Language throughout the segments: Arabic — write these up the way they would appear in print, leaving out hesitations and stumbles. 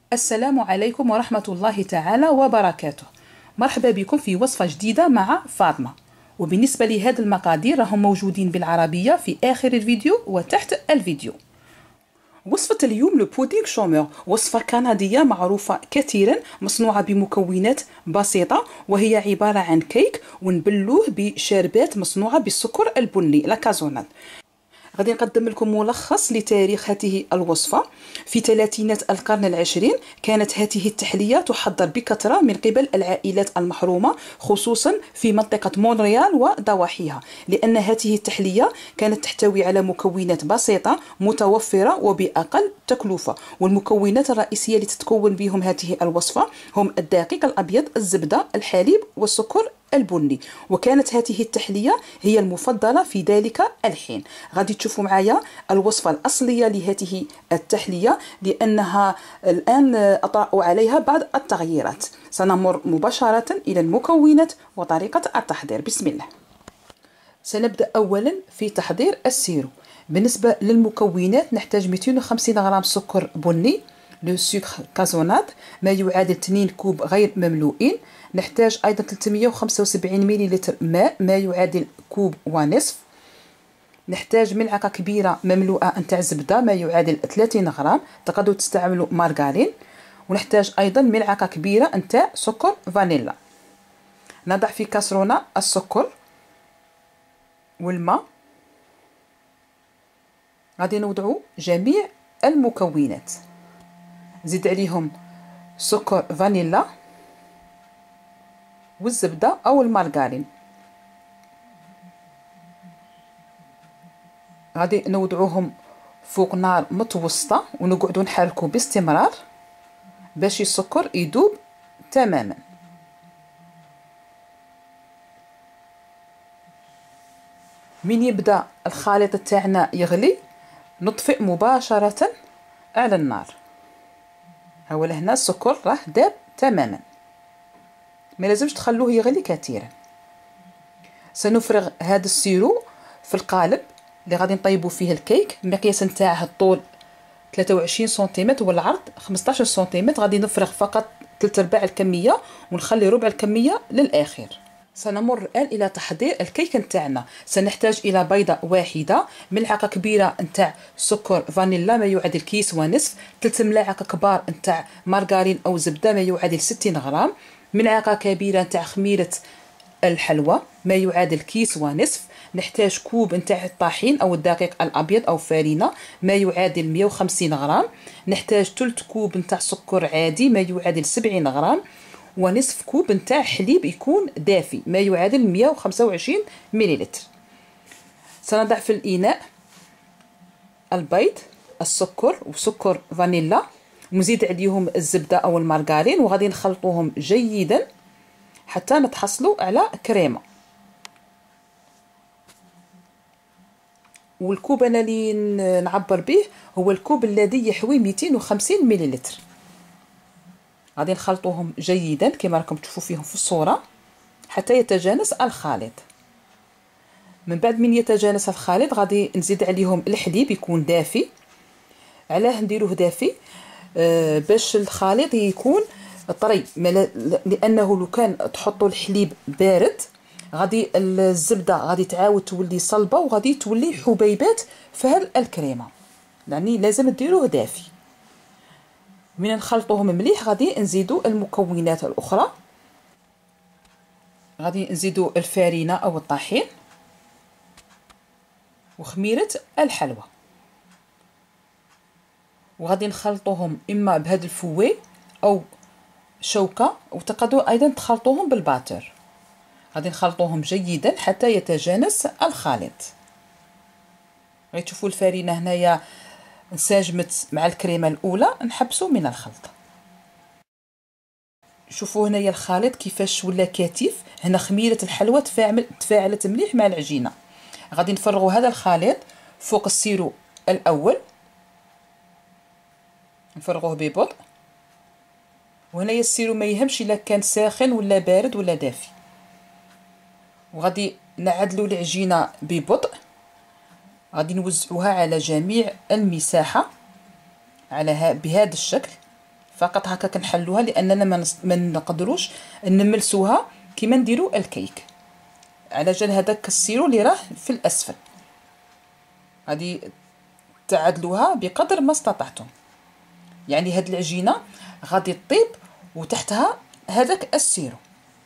السلام عليكم ورحمة الله تعالى وبركاته. مرحبا بكم في وصفة جديدة مع فاطمة. وبالنسبة لهذه المقادير راهم موجودين بالعربية في آخر الفيديو وتحت الفيديو. وصفة اليوم البودينغ شومور، وصفة كندية معروفة كثيرا، مصنوعة بمكونات بسيطة، وهي عبارة عن كيك ونبلوه بشربات مصنوعة بالسكر البني لاكازونات. غادي نقدم لكم ملخص لتاريخ هذه الوصفة. في ثلاثينات القرن العشرين كانت هذه التحلية تحضر بكثرة من قبل العائلات المحرومة، خصوصا في منطقة مونريال وضواحيها، لأن هذه التحلية كانت تحتوي على مكونات بسيطة متوفرة وبأقل تكلفة. والمكونات الرئيسية اللي تتكون بهم هذه الوصفة هم الدقيق الأبيض، الزبدة، الحليب والسكر البني. وكانت هذه التحلية هي المفضلة في ذلك الحين. غادي تشوفوا معايا الوصفة الأصلية لهذه التحلية، لأنها الآن أطرأ عليها بعض التغييرات. سنمر مباشرة إلى المكونات وطريقة التحضير. بسم الله. سنبدأ أولا في تحضير السيرو. بالنسبة للمكونات نحتاج 250 غرام سكر بني، لو سكر كازونات، ما يعادل 2 كوب غير مملوئين. نحتاج أيضا 375 مليلتر ماء، ما يعادل كوب ونصف. نحتاج ملعقة كبيرة مملوءة نتاع زبدة، ما يعادل 30 غرام، تقدروا تستعملوا مارغرين. ونحتاج أيضا ملعقة كبيرة نتاع سكر فانيلا. نضع في كاسرونة السكر والماء. غادي نوضعوا جميع المكونات، نزيد عليهم سكر فانيلا والزبدة أو المارغرين. غادي نوضعوهم فوق نار متوسطة ونقعدوا نحركوا باستمرار باش السكر يذوب تماما. من يبدا الخليط تاعنا يغلي نطفئ مباشرة على النار. هو لهنا السكر راه داب تماما، ما لازمش تخلوه يغلي كثيرا. سنفرغ هذا السيرو في القالب اللي غادي نطيبوا فيه الكيك. المقياس نتاعه الطول 23 سنتيمتر والعرض 15 سنتيمتر. غادي نفرغ فقط 3/4 الكميه ونخلي ربع الكميه للاخر. سنمر الان الى تحضير الكيك نتاعنا. سنحتاج الى بيضه واحده، ملعقه كبيره نتاع سكر فانيلا ما يعادل كيس ونصف، 3 ملاعق كبار نتاع مارغرين او زبده ما يعادل 60 غرام، ملعقه كبيره نتاع خميره الحلوى ما يعادل كيس ونصف. نحتاج كوب نتاع الطحين او الدقيق الابيض او فارينه ما يعادل 150 غرام. نحتاج 3 كوب نتاع سكر عادي ما يعادل 70 غرام، ونصف كوب نتاع حليب يكون دافي ما يعادل 125 مليلتر. سنضع في الاناء البيض، السكر وسكر فانيلا، ونزيد عليهم الزبده او المارغرين، وغادي نخلطوهم جيدا حتى نتحصلوا على كريمه. والكوب انا اللي نعبر به هو الكوب الذي يحوي 250 مليلتر. غادي نخلطوهم جيدا كما راكم تشوفوا فيهم في الصوره حتى يتجانس الخليط. من بعد من يتجانس الخليط غادي نزيد عليهم الحليب يكون دافي. علاه نديروه دافي؟ باش الخليط يكون طري، لانه لو كان تحطوا الحليب بارد غادي الزبده غادي تعاود تولي صلبه وغادي تولي حبيبات في هذه الكريمه، يعني لازم ديروه دافي. من نخلطوهم مليح غادي نزيدوا المكونات الاخرى. غادي نزيدوا الفارينه او الطحين وخميره الحلوى، وغادي نخلطوهم اما بهذا الفوي او شوكه، وتقدروا ايضا تخلطوهم بالباتر. غادي نخلطوهم جيدا حتى يتجانس الخليط. غادي تشوفوا الفارينه هنايا انسجمت مع الكريمه الاولى، نحبسوا من الخلط. شوفوا هنايا الخليط كيفاش ولا كثيف. هنا خميره الحلوى تفاعلت مليح مع العجينه. غادي نفرغوا هذا الخليط فوق السيرو الاول، نفرغوه ببطء. وهنايا السيرو ما يهمش الا كان ساخن ولا بارد ولا دافي. وغادي نعدلوا العجينه ببطء. غادي نوزعوها على جميع المساحه بهذا الشكل فقط هكا كنحلوها لاننا ما نقدروش نملسوها كيما نديروا الكيك. على جال هذاك السيرو اللي راه في الاسفل غادي تعادلوها بقدر ما استطعتم. يعني هاد العجينه غادي تطيب وتحتها هذاك السيرو.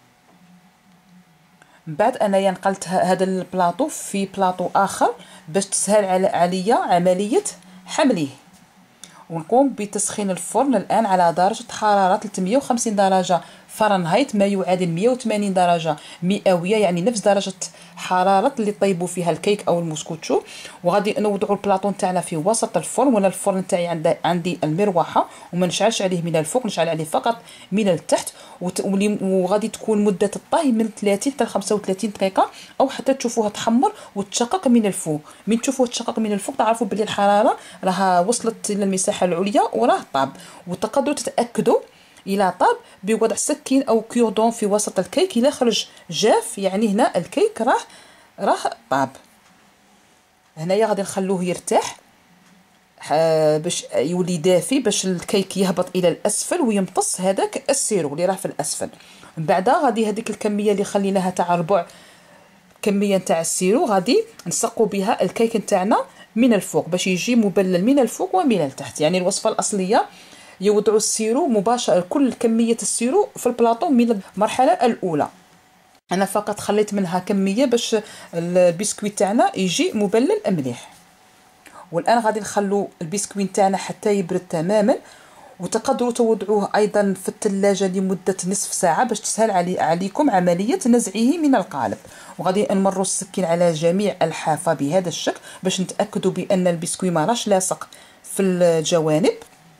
من بعد انايا نقلت هذا البلاطو في بلاطو اخر باش تسهل عليا عمليه حمله. ونقوم بتسخين الفرن الان على درجه حراره 350 درجه فرنهايت، ما يعادل 180 درجه مئويه، يعني نفس درجه حراره اللي طيبوا فيها الكيك او المسكوتشو. وغادي نوضعوا البلاطو تاعنا في وسط الفرن، وانا الفرن تاعي عندي المروحه وما نشعلش عليه من الفوق، نشعل عليه فقط من التحت. وغادي تكون مده الطهي من 30 حتى 35 دقيقه، او حتى تشوفوها تحمر وتشقق من الفوق. من تشوفوه تشقق من الفوق تعرفوا بلي الحراره راها وصلت للمساحه العليا وراه طاب. وتقدروا تتاكدوا الى طاب بوضع سكين او كيردون في وسط الكيك. الى خرج جاف يعني هنا الكيك راه طاب. هنايا غادي نخلوه يرتاح باش يولي دافي، باش الكيك يهبط الى الاسفل ويمتص هذاك السيرو اللي راه في الاسفل. من بعد غادي هذيك الكميه اللي خليناها تاع ربع كميه تاع السيرو غادي نسقوا بها الكيك نتاعنا من الفوق باش يجي مبلل من الفوق ومن التحت. يعني الوصفه الاصليه يوضعوا السيرو مباشره، كل كميه السيرو في البلاطو من المرحله الاولى. انا فقط خليت منها كميه باش البسكويت تاعنا يجي مبلل مليح. والان غادي نخلو البسكويت تاعنا حتى يبرد تماما. وتقدروا توضعوه ايضا في الثلاجه لمده نصف ساعه باش تسهل عليكم عمليه نزعه من القالب. وغادي نمروا السكين على جميع الحافه بهذا الشكل باش نتاكدوا بان البسكويت ما راش لاصق في الجوانب.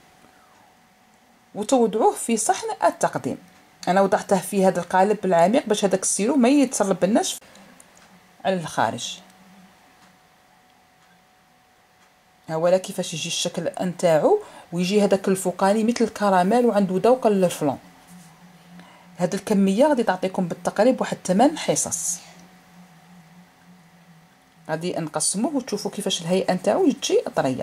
وتوضعوه في صحن التقديم. انا وضعته في هذا القالب العميق باش هذاك السيرو ما يتسرب لناش على الخارج. ها هو كيفاش يجي الشكل نتاعو، ويجي هذاك الفوقاني مثل الكراميل وعنده ذوق الفلون. هذه الكميه غادي تعطيكم بالتقريب واحد 8 حصص. غادي نقسموه وتشوفوا كيفاش الهيئه نتاعو تجي طريه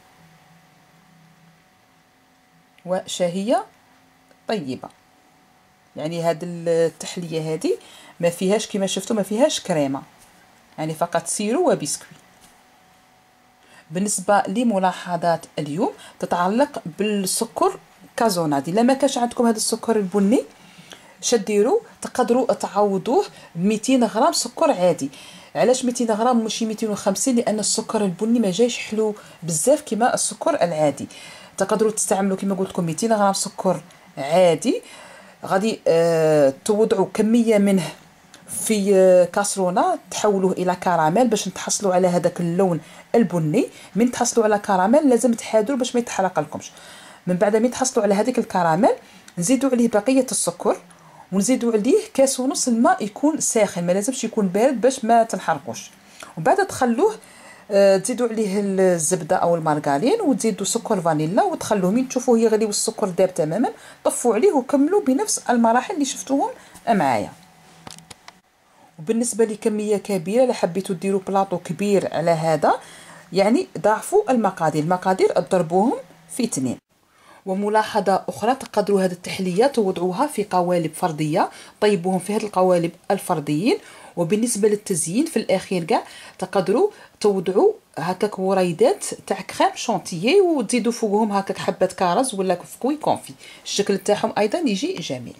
وشهيه طيبه. يعني هذه التحليه هذه ما فيهاش كما شفتوا ما فيهاش كريمه، يعني فقط سيرو وبسكويت. بالنسبه لملاحظات اليوم تتعلق بالسكر كازوناد. الا ما كانش عندكم هذا السكر البني شديروا تقدروا تعوضوه 200 غرام سكر عادي. علاش 200 غرام ماشي 250؟ لان السكر البني ما جايش حلو بزاف كما السكر العادي. تقدروا تستعملوا كما قلت لكم 200 غرام سكر عادي. غادي توضعوا كميه منه في كاسرونه، تحولوه الى كراميل باش نتحصلوا على هذاك اللون البني. من تحصلوا على كراميل لازم تحاذروا باش ما يتحرق لكمش. من بعد ما تحصلوا على هذيك الكراميل نزيدوا عليه بقيه السكر، ونزيدوا عليه كاس ونص الماء يكون ساخن، ما لازمش يكون بارد باش ما تنحرقوش. ومن بعد تخلوه تزيدوا عليه الزبده او المارغرين وتزيدوا سكر فانيلا وتخلوه. من تشوفوه يغلي والسكر داب تماما طفوا عليه وكملوا بنفس المراحل اللي شفتوهم معايا. وبالنسبه لكميه كبيره اللي حبيتوا ديروا بلاطو كبير على هذا يعني ضاعفوا المقادير اضربوهم في 2. وملاحظه اخرى تقدروا هذه التحليه توضعوها في قوالب فرديه، طيبوهم في هذه القوالب الفرديين. وبالنسبه للتزيين في الاخير كاع تقدروا توضعوا هكاك وريدات تاع كريم شونتيي وتزيدوا فوقهم هكاك حبه كرز ولا فكوي كونفي. الشكل تاعهم ايضا يجي جميل.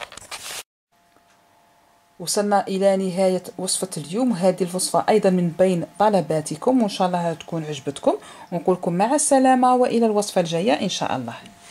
وصلنا الى نهايه وصفه اليوم. هذه الوصفه ايضا من بين طلباتكم وان شاء الله تكون عجبتكم. ونقول لكم مع السلامه والى الوصفه الجايه ان شاء الله.